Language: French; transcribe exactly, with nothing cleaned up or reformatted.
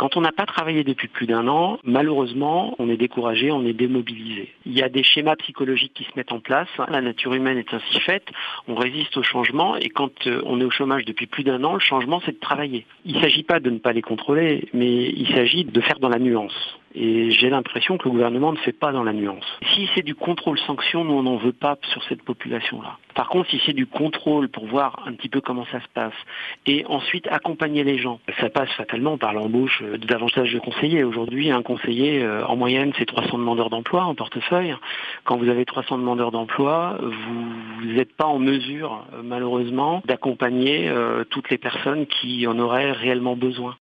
Quand on n'a pas travaillé depuis plus d'un an, malheureusement, on est découragé, on est démobilisé. Il y a des schémas psychologiques qui se mettent en place. La nature humaine est ainsi faite, on résiste au changement et quand on est au chômage depuis plus d'un an, le changement c'est de travailler. Il ne s'agit pas de ne pas les contrôler, mais il s'agit de faire dans la nuance. Et j'ai l'impression que le gouvernement ne fait pas dans la nuance. Si c'est du contrôle-sanction, nous on n'en veut pas sur cette population-là. Par contre, si c'est du contrôle pour voir un petit peu comment ça se passe, et ensuite accompagner les gens, ça passe fatalement par l'embauche davantage de conseillers. Aujourd'hui, un conseiller, en moyenne, c'est trois cents demandeurs d'emploi en portefeuille. Quand vous avez trois cents demandeurs d'emploi, vous n'êtes pas en mesure, malheureusement, d'accompagner euh, toutes les personnes qui en auraient réellement besoin.